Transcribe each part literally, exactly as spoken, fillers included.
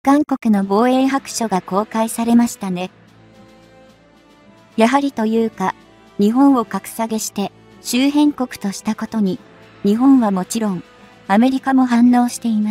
韓国の防衛白書が公開されましたね。やはりというか、日本を格下げして周辺国としたことに、日本はもちろん、アメリカも反応しています。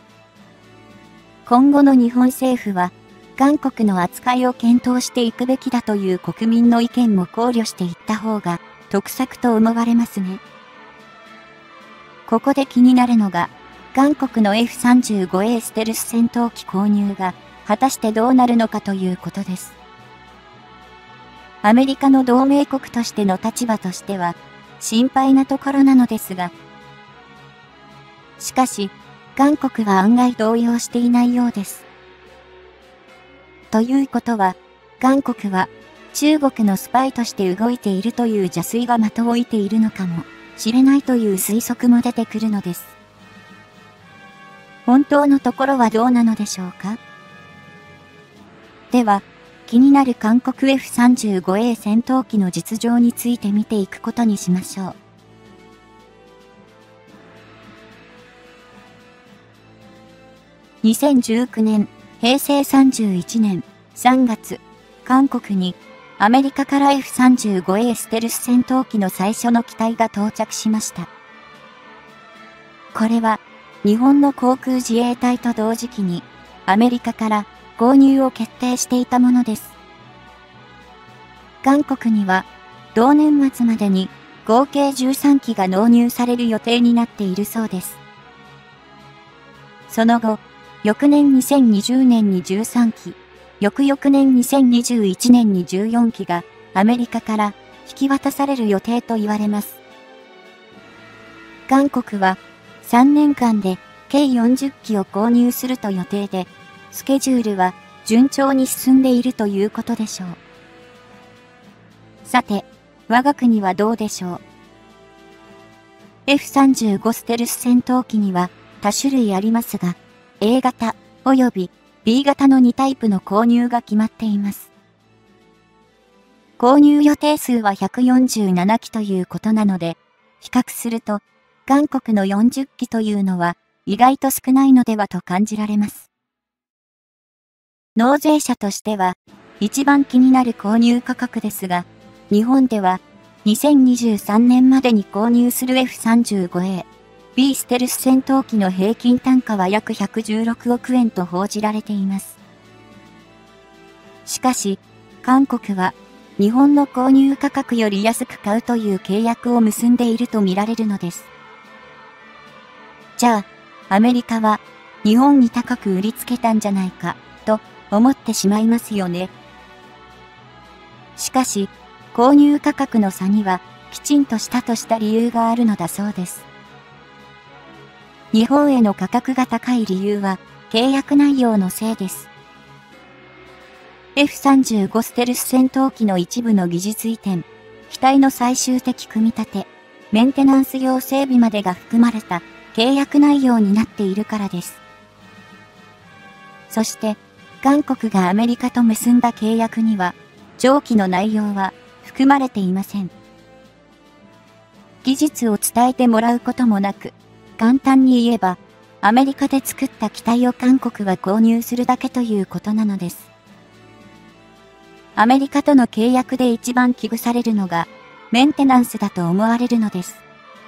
今後の日本政府は、韓国の扱いを検討していくべきだという国民の意見も考慮していった方が得策と思われますね。ここで気になるのが、韓国の エフさんじゅうごエー ステルス戦闘機購入が果たしてどうなるのかということです。アメリカの同盟国としての立場としては心配なところなのですが、しかし、韓国は案外動揺していないようです。ということは、韓国は中国のスパイとして動いているという邪推が的を置いているのかもしれないという推測も出てくるのです。本当のところはどうなのでしょうか？では、気になる韓国 エフさんじゅうごエー 戦闘機の実情について見ていくことにしましょう。にせんじゅうきゅうねん、へいせいさんじゅういちねんさんがつ、韓国にアメリカから エフさんじゅうごエー ステルス戦闘機の最初の機体が到着しました。これは日本の航空自衛隊と同時期にアメリカから購入を決定していたものです。韓国には同年末までに合計じゅうさんきが納入される予定になっているそうです。その後、翌年にせんにじゅうねんにじゅうさんき、翌々年にせんにじゅういちねんにじゅうよんきがアメリカから引き渡される予定と言われます。韓国はさんねんかんで計よんじゅっきを購入すると予定で、スケジュールは順調に進んでいるということでしょう。さて、我が国はどうでしょう。エフさんじゅうご ステルス戦闘機には多種類ありますが、エー 型及び ビー 型のにタイプの購入が決まっています。購入予定数はひゃくよんじゅうななきということなので、比較すると、韓国のよんじゅっきというのは意外と少ないのではと感じられます。納税者としては、一番気になる購入価格ですが、日本ではにせんにじゅうさんねんまでに購入する エフさんじゅうごエー、B ステルス戦闘機の平均単価は約ひゃくじゅうろくおくえんと報じられています。しかし、韓国は日本の購入価格より安く買うという契約を結んでいると見られるのです。じゃあ、アメリカは日本に高く売りつけたんじゃないかと思ってしまいますよね。しかし、購入価格の差にはきちんとしたとした理由があるのだそうです。日本への価格が高い理由は契約内容のせいです。エフさんじゅうご ステルス戦闘機の一部の技術移転、機体の最終的組み立て、メンテナンス用整備までが含まれた契約内容になっているからです。そして、韓国がアメリカと結んだ契約には、上記の内容は含まれていません。技術を伝えてもらうこともなく、簡単に言えば、アメリカで作った機体を韓国が購入するだけということなのです。アメリカとの契約で一番危惧されるのが、メンテナンスだと思われるのです。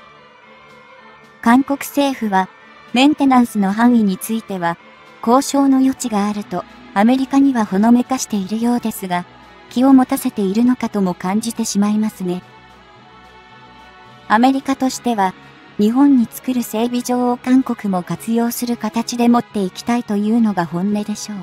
韓国政府は、メンテナンスの範囲については、交渉の余地があると、アメリカにはほのめかしているようですが、気を持たせているのかとも感じてしまいますね。アメリカとしては、日本に作る整備場を韓国も活用する形で持っていきたいというのが本音でしょう。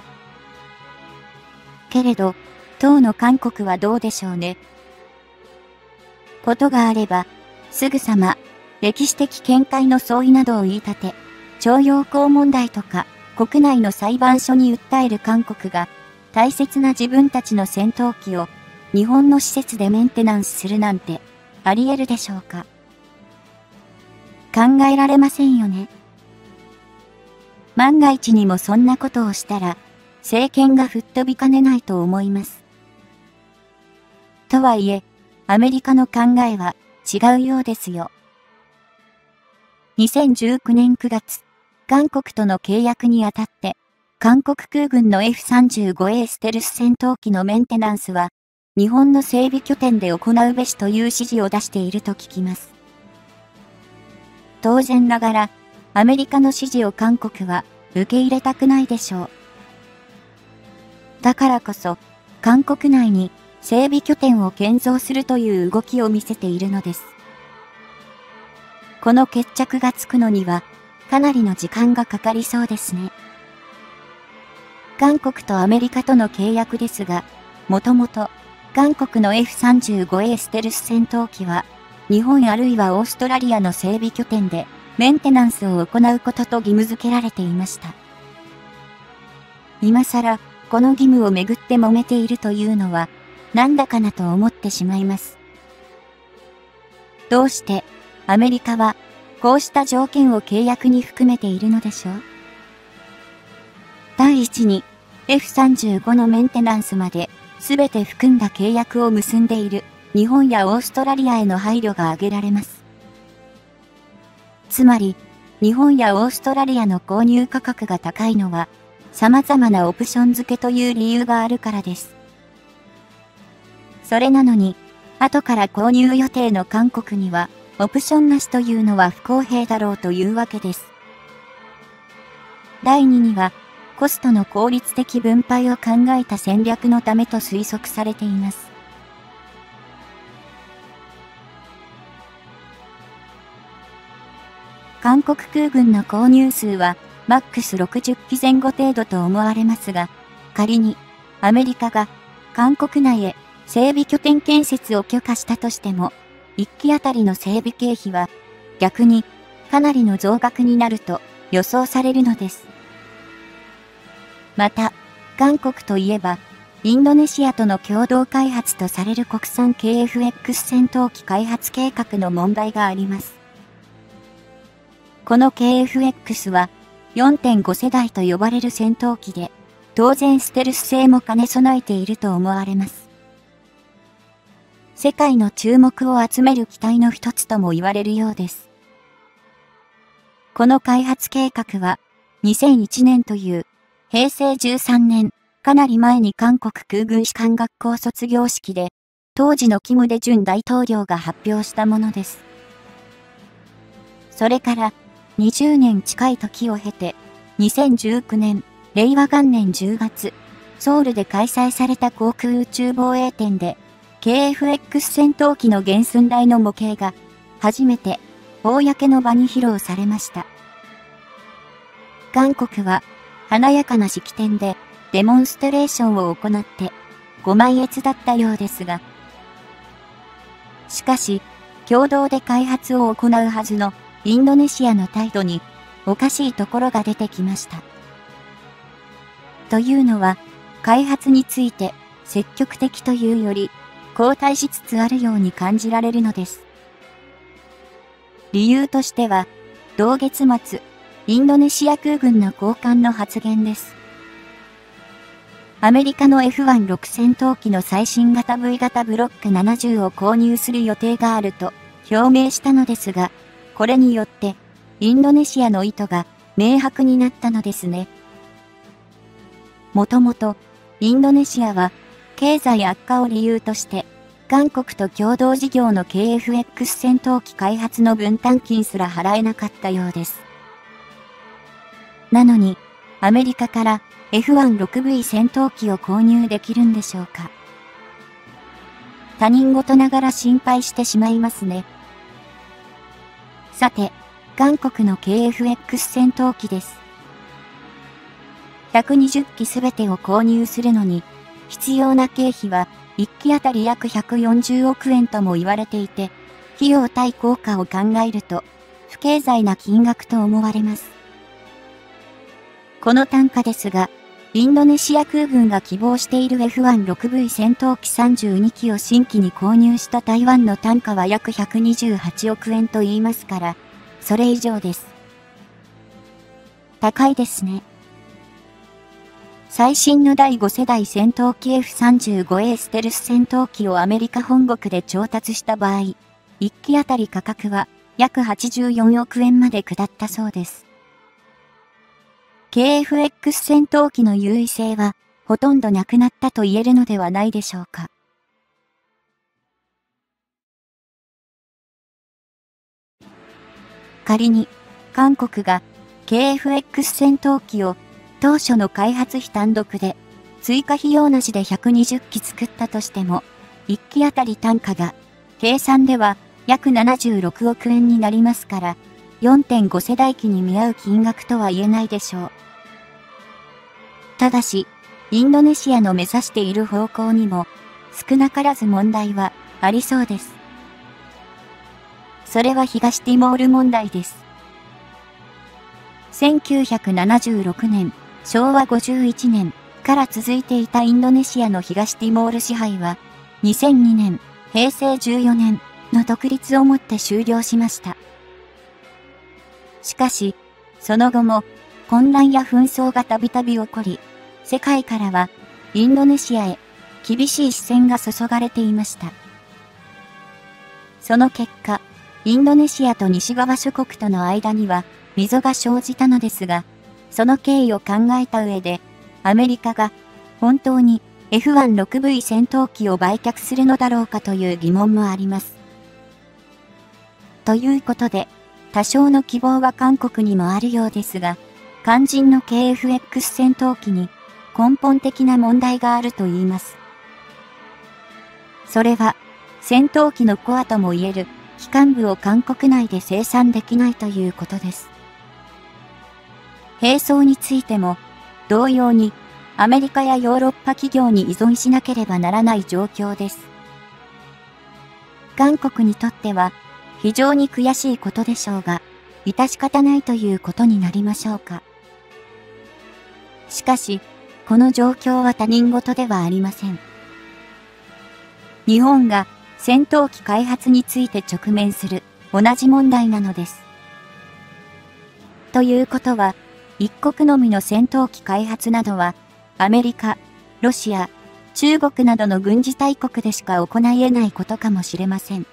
けれど、当の韓国はどうでしょうね。ことがあれば、すぐさま、歴史的見解の相違などを言い立て、徴用工問題とか、国内の裁判所に訴える韓国が、大切な自分たちの戦闘機を、日本の施設でメンテナンスするなんて、あり得るでしょうか。考えられませんよね。万が一にもそんなことをしたら、政権が吹っ飛びかねないと思います。とはいえ、アメリカの考えは違うようですよ。にせんじゅうきゅうねんくがつ、韓国との契約にあたって、 韓国空軍の エフさんじゅうごエー ステルス戦闘機のメンテナンスは、日本の整備拠点で行うべしという指示を出していると聞きます。当然ながら、アメリカの指示を韓国は受け入れたくないでしょう。だからこそ、韓国内に整備拠点を建造するという動きを見せているのです。この決着がつくのには、かなりの時間がかかりそうですね。韓国とアメリカとの契約ですが、もともと、韓国の エフさんじゅうごエー ステルス戦闘機は、日本あるいはオーストラリアの整備拠点で、メンテナンスを行うことと義務付けられていました。今更、この義務をめぐって揉めているというのは、なんだかなと思ってしまいます。どうして、アメリカは、こうした条件を契約に含めているのでしょう。第一に、エフさんじゅうご のメンテナンスまで、すべて含んだ契約を結んでいる、日本やオーストラリアへの配慮が挙げられます。つまり、日本やオーストラリアの購入価格が高いのは、様々なオプション付けという理由があるからです。それなのに、後から購入予定の韓国には、オプションなしというのは不公平だろうというわけです。第二には、コストの効率的分配を考えた戦略のためと推測されています。韓国空軍の購入数は、マックスろくじゅっきぜん後程度と思われますが、仮に、アメリカが、韓国内へ、整備拠点建設を許可したとしても、いっきあたりの整備経費は、逆に、かなりの増額になると予想されるのです。また、韓国といえば、インドネシアとの共同開発とされる国産 ケーエフエックス 戦闘機開発計画の問題があります。この ケーエフエックス は よんてんご 世代と呼ばれる戦闘機で、当然ステルス性も兼ね備えていると思われます。世界の注目を集める機体の一つとも言われるようです。この開発計画は、にせんいちねんというへいせいじゅうさんねん、かなり前に韓国空軍士官学校卒業式で、当時のキム・デジュン大統領が発表したものです。それから、にじゅうねん近い時を経て、にせんじゅうきゅうねん、れいわ元年じゅうがつ、ソウルで開催された航空宇宙防衛展で、ケーエフエックス 戦闘機の原寸大の模型が、初めて、公の場に披露されました。韓国は、華やかな式典で、デモンストレーションを行って、ご満悦だったようですが、しかし、共同で開発を行うはずのインドネシアの態度に、おかしいところが出てきました。というのは、開発について積極的というより、後退しつつあるように感じられるのです。理由としては、同月末、インドネシア空軍の高官の発言です。アメリカの エフじゅうろく 戦闘機の最新型 ブイ 型ブロックななじゅうを購入する予定があると表明したのですが、これによって、インドネシアの意図が明白になったのですね。もともと、インドネシアは、経済悪化を理由として、韓国と共同事業の ケーエフエックス 戦闘機開発の分担金すら払えなかったようです。なのに、アメリカから エフじゅうろくブイ 戦闘機を購入できるんでしょうか。他人事ながら心配してしまいますね。さて、韓国の ケーエフエックス 戦闘機です。ひゃくにじゅっきすべてを購入するのに、必要な経費はいっきあたり約ひゃくよんじゅうおくえんとも言われていて、費用対効果を考えると、不経済な金額と思われます。この単価ですが、インドネシア空軍が希望している エフじゅうろくブイ 戦闘機さんじゅうにきを新規に購入した台湾の単価は約ひゃくにじゅうはちおくえんと言いますから、それ以上です。高いですね。最新のだいごせだい戦闘機 エフさんじゅうごエー ステルス戦闘機をアメリカ本国で調達した場合、いっきあたり価格は約はちじゅうよんおくえんまで下ったそうです。 ケーエフエックス 戦闘機の優位性はほとんどなくなったと言えるのではないでしょうか。仮に韓国が ケーエフエックス 戦闘機を当初の開発費単独で追加費用なしでひゃくにじゅっき作ったとしても、いっきあたり単価が計算では約ななじゅうろくおくえんになりますから、よんてんご 世代機に見合う金額とは言えないでしょう。ただし、インドネシアの目指している方向にも少なからず問題はありそうです。それは東ティモール問題です。せんきゅうひゃくななじゅうろくねん、しょうわごじゅういちねんから続いていたインドネシアの東ティモール支配は、にせんにねん、へいせいじゅうよねんの独立をもって終了しました。しかし、その後も混乱や紛争がたびたび起こり、世界からはインドネシアへ厳しい視線が注がれていました。その結果、インドネシアと西側諸国との間には溝が生じたのですが、その経緯を考えた上で、アメリカが本当に エフワンろくブイ 戦闘機を売却するのだろうかという疑問もあります。ということで、多少の希望は韓国にもあるようですが、肝心の ケーエフエックス 戦闘機に根本的な問題があると言います。それは、戦闘機のコアともいえる機関部を韓国内で生産できないということです。兵装についても、同様にアメリカやヨーロッパ企業に依存しなければならない状況です。韓国にとっては非常に悔しいことでしょうが、致し方ないということになりましょうか。しかし、この状況は他人事ではありません。日本が戦闘機開発について直面する同じ問題なのです。ということは、一国のみの戦闘機開発などは、アメリカ、ロシア、中国などの軍事大国でしか行えないことかもしれません。